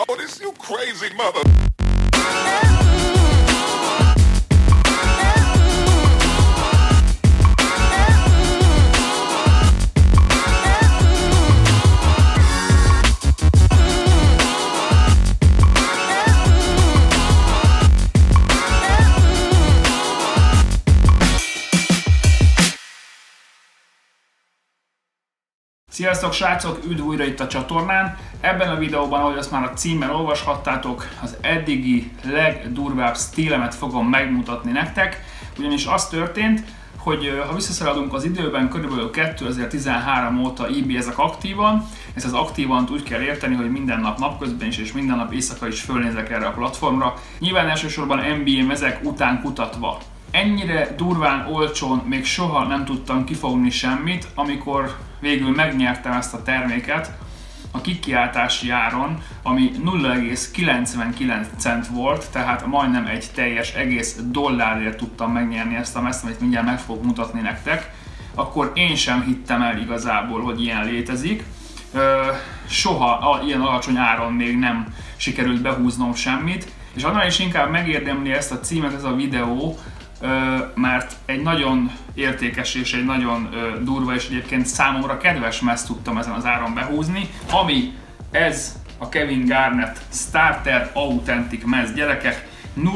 Oh, this you crazy mother. Sziasztok srácok, üdv újra itt a csatornán! Ebben a videóban, ahogy azt már a címben olvashattátok, az eddigi legdurvább stílemet fogom megmutatni nektek, ugyanis az történt, hogy ha visszaszaladunk az időben, körülbelül 2013 óta EB-ezek aktívan. Ezt az aktívan úgy kell érteni, hogy minden nap napközben is és minden nap éjszaka is fölnézek erre a platformra. Nyilván elsősorban NBA mezek után kutatva. Ennyire durván, olcsón még soha nem tudtam kifogni semmit, amikor végül megnyertem ezt a terméket a kikiáltási áron, ami 0,99 cent volt, tehát majdnem egy teljes egész dollárért tudtam megnyerni ezt a mezt, amit mindjárt meg fogok mutatni nektek. Akkor én sem hittem el igazából, hogy ilyen létezik. Soha ilyen alacsony áron még nem sikerült behúznom semmit, és annál is inkább megérdemli ezt a címet ez a videó, mert egy nagyon értékes és egy nagyon durva és egyébként számomra kedves mezt tudtam ezen az áron behúzni, ami ez a Kevin Garnett Starter Authentic mez, gyerekek,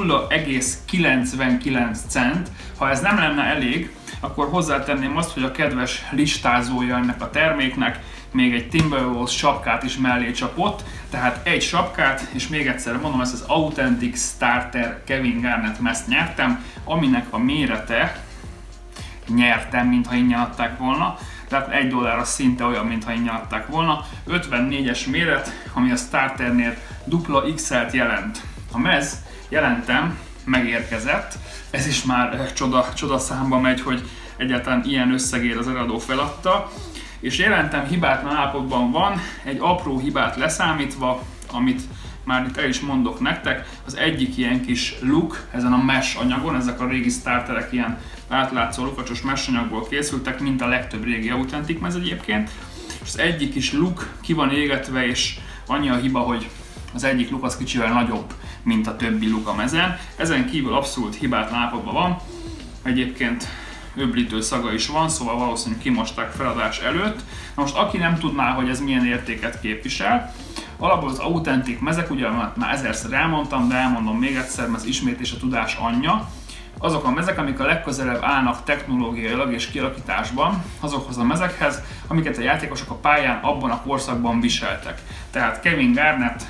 0,99 cent. Ha ez nem lenne elég, akkor hozzátenném azt, hogy a kedves listázója ennek a terméknek még egy Timberwolves sapkát is mellé csapott, tehát egy sapkát, és még egyszer mondom, ezt az Authentic Starter Kevin Garnett mezt nyertem, aminek a mérete nyertem, mintha ingyen adták volna, tehát $1 az szinte olyan, mintha ingyen adták volna. 54-es méret, ami a Starternél XL-t jelent. A mez, jelentem, megérkezett, ez is már csoda számba megy, hogy egyáltalán ilyen összegért az eladó feladta, és jelentem hibátlan állapotban van, egy apró hibát leszámítva, amit már itt el is mondok nektek. Az egyik ilyen kis luk ezen a mesh anyagon, ezek a régi starterek ilyen átlátszó lukacsos mesh anyagból készültek, mint a legtöbb régi Authentic mez egyébként. És az egyik kis luk ki van égetve, és annyi a hiba, hogy az egyik luk az kicsivel nagyobb, mint a többi luk a mezen. Ezen kívül abszolút hibátlan állapotban van. Egyébként öblítő szaga is van, szóval valószínűleg kimosták feladás előtt. Na most aki nem tudná, hogy ez milyen értéket képvisel, alapból az Authentic mezek, ugye már ezerszer elmondtam, de elmondom még egyszer, mert az ismétlés a tudás anyja. Azok a mezek, amik a legközelebb állnak technológiailag és kialakításban azokhoz a mezekhez, amiket a játékosok a pályán abban a korszakban viseltek. Tehát Kevin Garnett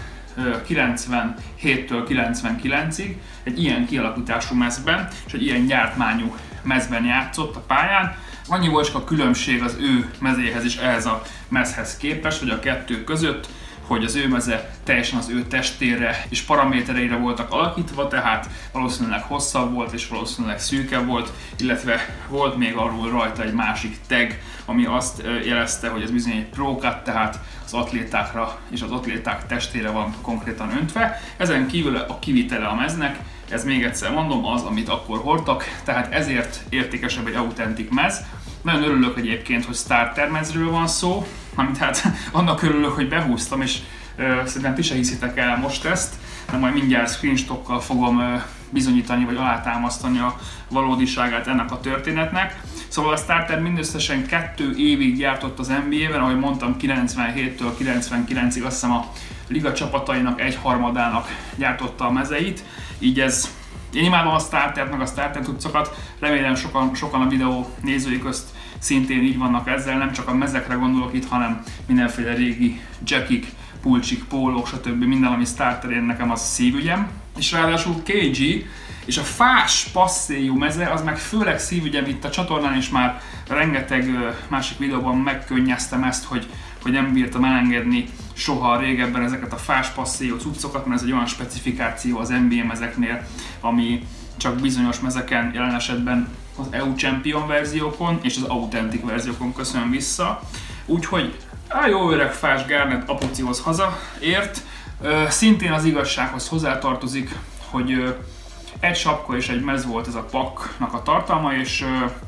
97-től 99-ig egy ilyen kialakítású mezben és egy ilyen gyártmányú mezben játszott a pályán. Annyi volt a különbség az ő mezéhez és ehhez a mezhez képest, vagy a kettő között, hogy az ő meze teljesen az ő testére és paramétereire voltak alakítva, tehát valószínűleg hosszabb volt és valószínűleg szűkebb volt, illetve volt még arról rajta egy másik tag, ami azt jelezte, hogy ez bizony egy Pro Cut, tehát az atlétákra és az atléták testére van konkrétan öntve. Ezen kívül a kivitele a meznek, ez még egyszer mondom, az, amit akkor hordtak, tehát ezért értékesebb egy Authentic mez. Nagyon örülök egyébként, hogy Starter mezről van szó, amit hát annak örülök, hogy behúztam, és szerintem ti se hiszitek el most ezt, de majd mindjárt screenshotokkal fogom bizonyítani vagy alátámasztani a valódiságát ennek a történetnek. Szóval a Starter mindösszesen 2 évig gyártott az NBA-ben, ahogy mondtam, 97-től 99-ig, azt hiszem a liga csapatainak 1/3 gyártotta a mezeit, így ez... Én imádom a Startert, meg a Starter cuccokat, remélem sokan a videó nézői közt szintén így vannak ezzel, nem csak a mezekre gondolok itt, hanem mindenféle régi jackik, pulcsik, pólók, stb. Minden, ami Starterén nekem az szívügyem. És ráadásul KG és a fás passzéjú meze, az meg főleg szívügyem itt a csatornán, és már rengeteg másik videóban megkönnyeztem ezt, hogy nem bírtam elengedni soha régebben ezeket a fás passzéjú cuccokat, mert ez egy olyan specifikáció az NBA mezeknél, ami csak bizonyos mezeken, jelen esetben az EU Champion verziókon és az Authentic verziókon köszön vissza. Úgyhogy a jó öreg fás Garnett apucihoz hazaért. Szintén az igazsághoz hozzátartozik, hogy egy sapka és egy mez volt ez a paknak a tartalma, és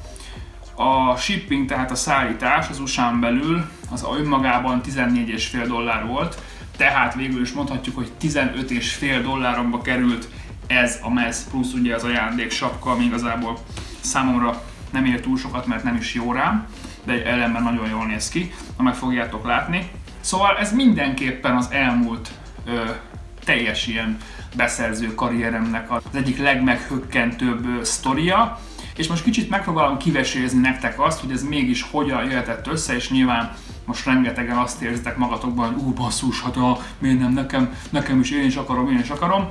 a shipping, tehát a szállítás az USA-n belül az önmagában $14,5 volt, Tehát végül is mondhatjuk, hogy $15,5 került ez a mez, plusz ugye az ajándéksapka, ami igazából számomra nem ér túl sokat, mert nem is jó rám, de egy ellenben nagyon jól néz ki, ha meg fogjátok látni. Szóval ez mindenképpen az elmúlt teljes ilyen beszerző karrieremnek az egyik legmeghökkentőbb sztoria, és most kicsit megpróbálom kivesézni nektek azt, hogy ez mégis hogyan jöhetett össze, és nyilván most rengetegen azt érzitek magatokban, hogy basszus, hát miért nem nekem is, én is akarom.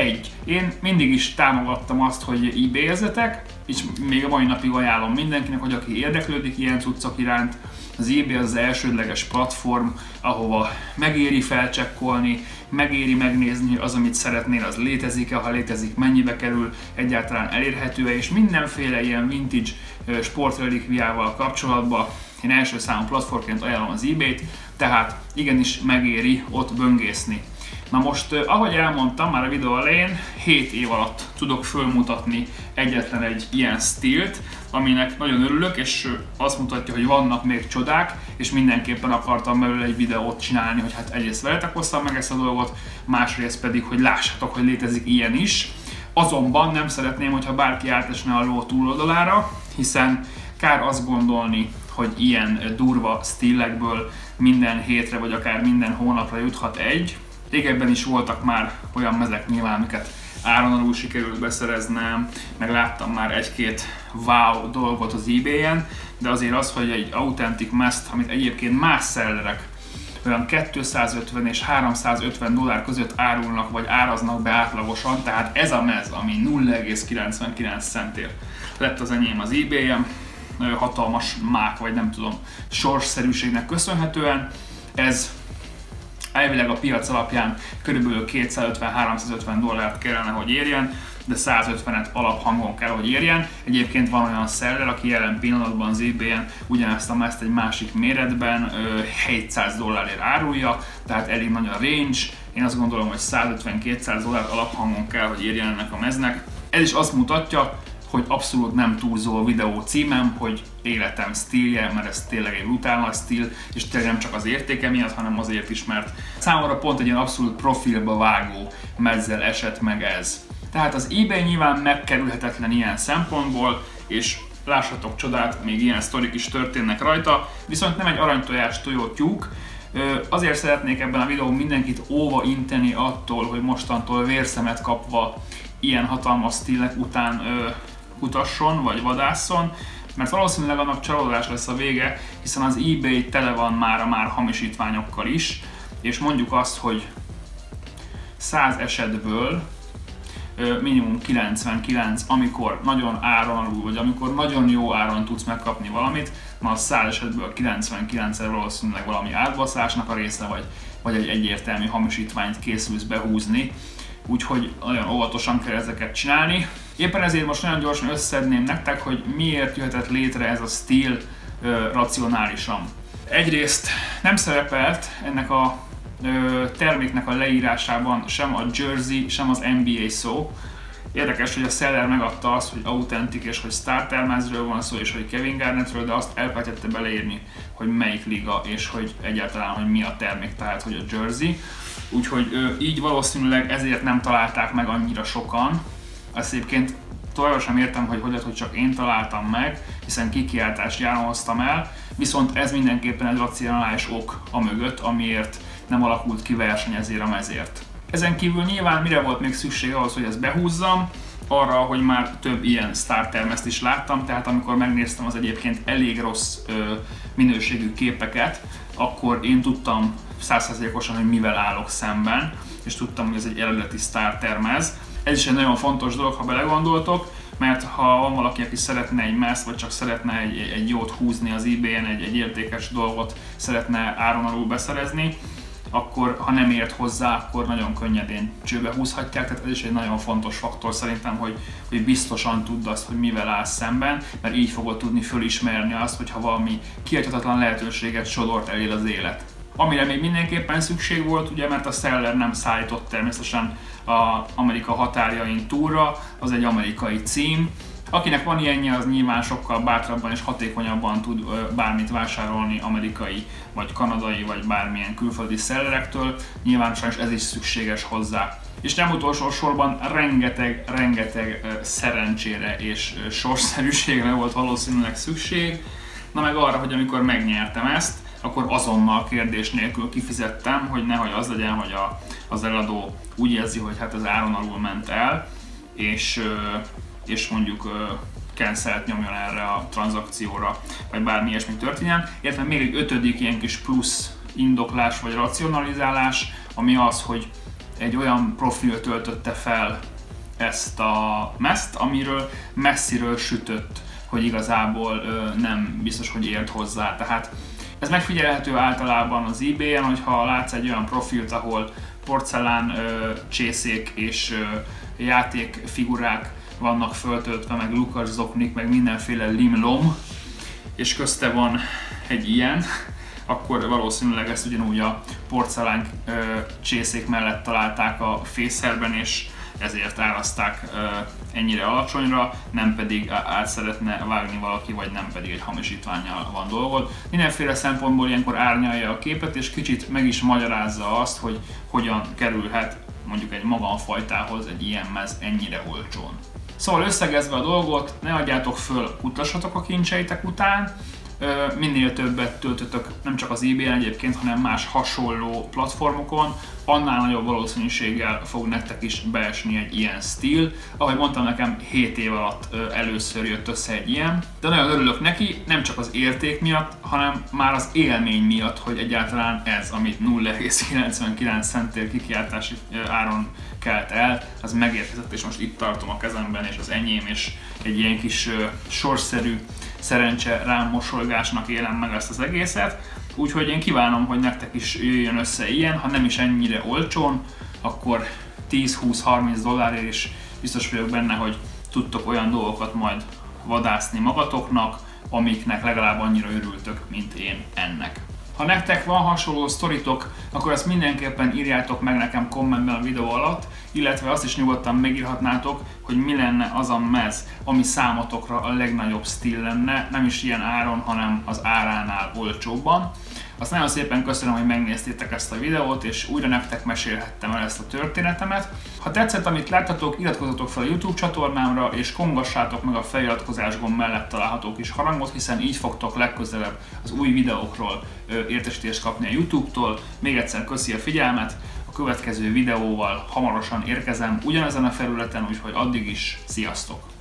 Én mindig is támogattam azt, hogy eBay-ezzetek, és még a mai napig ajánlom mindenkinek, hogy aki érdeklődik ilyen cuccok iránt, az eBay az elsődleges platform, ahova megéri felcsekkolni, megéri megnézni, hogy az, amit szeretnél, az létezik-e, ha létezik, mennyibe kerül, egyáltalán elérhető-e, és mindenféle ilyen vintage sportrelikviával kapcsolatban én első számú platformként ajánlom az eBay-t, tehát igenis megéri ott böngészni. Na most, ahogy elmondtam már a videó elején, 7 év alatt tudok fölmutatni egyetlen egy ilyen stílt, aminek nagyon örülök, és azt mutatja, hogy vannak még csodák, és mindenképpen akartam belőle egy videót csinálni, hogy hát egyrészt veletek hoztam meg ezt a dolgot, másrészt pedig, hogy lássátok, hogy létezik ilyen is. Azonban nem szeretném, hogyha bárki átesne a ló túloldalára, hiszen kár azt gondolni, hogy ilyen durva stílekből minden hétre vagy akár minden hónapra juthat egy. Régebben is voltak már olyan mezek nyilván, amiket áron alul sikerült beszereznem, meg láttam már egy-két wow dolgot az eBay-en, de azért az, hogy egy autentik mezt, amit egyébként más szellerek olyan $250 és $350 között árulnak vagy áraznak be átlagosan, tehát ez a mez, ami 0,99 centért lett az enyém az eBay-en, hatalmas mák, vagy nem tudom, sorsszerűségnek köszönhetően, ez elvileg a piac alapján körülbelül $250-350 kellene, hogy érjen, de 150-et alaphangon kell, hogy érjen. Egyébként van olyan seller, aki jelen pillanatban az eBay-en ugyanezt a mezt egy másik méretben $700 árulja, tehát elég nagy a range. Én azt gondolom, hogy $150-200 alaphangon kell, hogy érjen ennek a meznek. Ez is azt mutatja, hogy abszolút nem túlzó videó címem, hogy életem stílje, mert ez tényleg egy brutál nagy stíl, és tényleg nem csak az értéke miatt, hanem azért is, mert számomra pont egy ilyen abszolút profilba vágó mezzel esett meg ez. Tehát az eBay nyilván megkerülhetetlen ilyen szempontból, és lássatok csodát, még ilyen sztorik is történnek rajta, viszont nem egy aranytojás tojótyúk. Azért szeretnék ebben a videón mindenkit óva inteni attól, hogy mostantól vérszemet kapva ilyen hatalmas stílek után kutasson vagy vadásszon, mert valószínűleg annak csalódás lesz a vége, hiszen az eBay tele van már hamisítványokkal is, és mondjuk azt, hogy 100 esetből minimum 99, amikor nagyon áron alul, vagy amikor nagyon jó áron tudsz megkapni valamit, na a 100 esetből 99-re valószínűleg valami átbaszásnak a része, vagy egy egyértelmű hamisítványt készülsz behúzni, úgyhogy nagyon óvatosan kell ezeket csinálni. Éppen ezért most nagyon gyorsan összedném nektek, hogy miért jöhetett létre ez a stíl racionálisan. Egyrészt nem szerepelt ennek a terméknek a leírásában sem a jersey, sem az NBA szó. Érdekes, hogy a seller megadta azt, hogy autentik és hogy starter mezről van szó, és hogy Kevin Garnettről, de azt elfelejtette beleírni, hogy melyik liga, és hogy egyáltalán, hogy mi a termék, tehát hogy a jersey. Úgyhogy így valószínűleg ezért nem találták meg annyira sokan. Ezt egyébként továbbra sem értem, hogy csak én találtam meg, hiszen kikiáltást járon hoztam el, viszont ez mindenképpen egy racionális ok a mögött, amiért nem alakult ki verseny ezért a mezért. Ezen kívül nyilván mire volt még szükség ahhoz, hogy ezt behúzzam? Arra, hogy már több ilyen starter mezt is láttam, tehát amikor megnéztem az egyébként elég rossz minőségű képeket, akkor én tudtam 100%-osan, hogy mivel állok szemben, és tudtam, hogy ez egy eredeti starter mez. Ez is egy nagyon fontos dolog, ha belegondoltok, mert ha van valaki, aki szeretne egy mezt, vagy csak szeretne egy jót húzni az eBay-en, egy értékes dolgot szeretne áron alul beszerezni, akkor ha nem ért hozzá, akkor nagyon könnyedén csőbe húzhatják, tehát ez is egy nagyon fontos faktor szerintem, hogy biztosan tudd azt, hogy mivel állsz szemben, mert így fogod tudni fölismerni azt, hogyha valami kihagyhatatlan lehetőséget sodort elél az élet. Amire még mindenképpen szükség volt, ugye, mert a seller nem szállított természetesen az Amerika határjain túlra, az egy amerikai cím, Akinek van ilyenje, az nyilván sokkal bátrabban és hatékonyabban tud bármit vásárolni amerikai, vagy kanadai, vagy bármilyen külföldi sellerektől. Nyilván sajnos ez is szükséges hozzá. És nem utolsó sorban rengeteg szerencsére és sorsszerűségre volt valószínűleg szükség. Na meg arra, hogy amikor megnyertem ezt, akkor azonnal kérdés nélkül kifizettem, hogy nehogy az legyen, hogy az eladó úgy érzi, hogy hát az áron alul ment el, és mondjuk cancelt nyomjon erre a tranzakcióra, vagy bármi ilyesmi történjen. Illetve még egy ötödik ilyen kis plusz indoklás vagy racionalizálás, ami az, hogy egy olyan profil töltötte fel ezt a mezt, amiről messziről sütött, hogy igazából nem biztos, hogy ért hozzá. Tehát ez megfigyelhető általában az eBay-en, hogyha látsz egy olyan profilt, ahol porcelán csészék és játékfigurák vannak föltöltve, meg lukas zoknik, meg mindenféle limlom, és közte van egy ilyen, akkor valószínűleg ezt ugyanúgy a porcelán csészék mellett találták a fészerben, és ezért árazták ennyire alacsonyra, nem pedig át szeretne vágni valaki, vagy nem pedig egy hamisítvánnyal van dolgod. Mindenféle szempontból ilyenkor árnyalja a képet, és kicsit meg is magyarázza azt, hogy hogyan kerülhet mondjuk egy magamfajtához egy ilyen mez ennyire olcsón. Szóval összegezve a dolgot, ne adjátok föl, kutassatok a kincseitek után, minél többet töltötök nem csak az eBay-en egyébként, hanem más hasonló platformokon, annál nagyobb valószínűséggel fog nektek is beesni egy ilyen stíl. Ahogy mondtam, nekem 7 év alatt először jött össze egy ilyen, de nagyon örülök neki, nem csak az érték miatt, hanem már az élmény miatt, hogy egyáltalán ez, amit 0,99 centért kikiáltási áron kelt el, az megérkezett, és most itt tartom a kezemben, és az enyém, és egy ilyen kis sorszerű szerencse rám mosolygásnak élem meg ezt az egészet. Úgyhogy én kívánom, hogy nektek is jöjjön össze ilyen, ha nem is ennyire olcsón, akkor 10-20-30 dollárért is biztos vagyok benne, hogy tudtok olyan dolgokat majd vadászni magatoknak, amiknek legalább annyira örültök, mint én ennek. Ha nektek van hasonló sztoritok, akkor ezt mindenképpen írjátok meg nekem kommentben a videó alatt, illetve azt is nyugodtan megírhatnátok, hogy mi lenne az a mez, ami számotokra a legnagyobb stíl lenne, nem is ilyen áron, hanem az áránál olcsóbban. Azt nagyon szépen köszönöm, hogy megnéztétek ezt a videót, és újra nektek mesélhettem el ezt a történetemet. Ha tetszett, amit láttatok, iratkozzatok fel a YouTube csatornámra, és kongassátok meg a feliratkozás gomb mellett található kis harangot, hiszen így fogtok legközelebb az új videókról értesítést kapni a YouTube-tól. Még egyszer köszi a figyelmet, a következő videóval hamarosan érkezem ugyanezen a felületen, úgyhogy addig is sziasztok!